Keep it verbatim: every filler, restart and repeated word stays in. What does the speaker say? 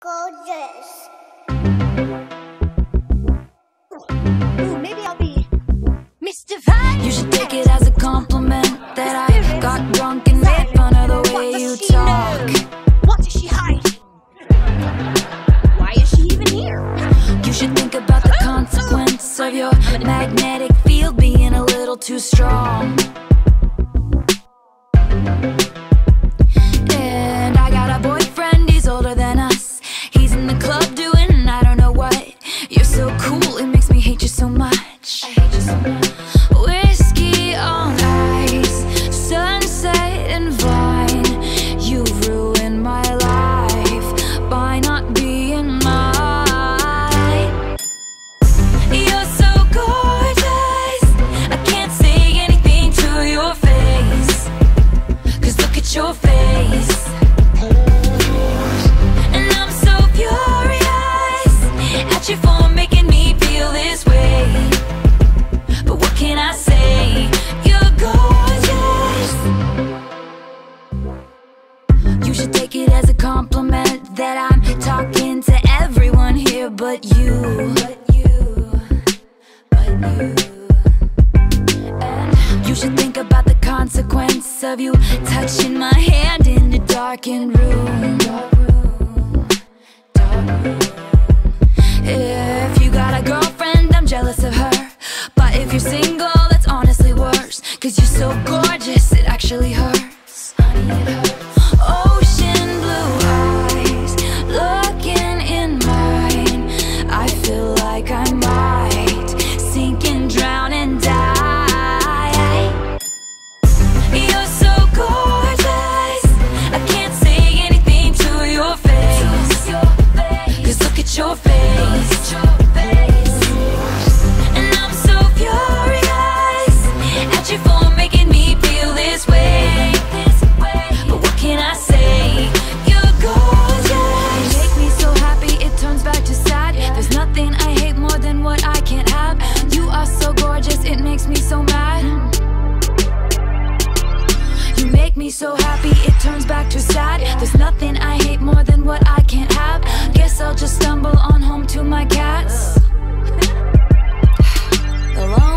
gorgeous. Ooh, maybe I'll be Mister Fine. You should take it as a compliment that I got drunk and made fun of the way you talk. What does she hide? Why is she even here? You should think about the consequence of your magnetic field being a little too strong. And I got a boyfriend, he's older than us. He's in the club doing I don't know what. You're so cool, it makes me hate you so much. I hate you so much. Whiskey on ice, sunset and vine. You've ruined my life by not being mine. You're so gorgeous, I can't say anything to your face. Cause look at your face. And I'm so furious at you for making me feel this way. But what can I say? You're gorgeous. You should take it as a compliment that I'm talking to everyone here but you. But you, but you. And you should think about the consequence of you touching my hand in a darkened room. Dark room, dark room. If you got a girlfriend, I'm jealous of her. But if you're single, that's honestly worse. Cause you're so gorgeous, it actually hurts. Honey, it hurts. Ocean blue eyes, looking in mine. I feel like I might sink and drown and die. You're so gorgeous, I can't say anything to your face. Cause look at your face. And I'm so furious at you for making me feel this way. But what can I say? You're gorgeous. You make me so happy it turns back to sad. There's nothing I hate more than what I can't have. You are so gorgeous, it makes me so mad. You make me so happy it turns back to sad. There's nothing I hate more than what I can't have. Guess I'll just stumble on home to my cats. The long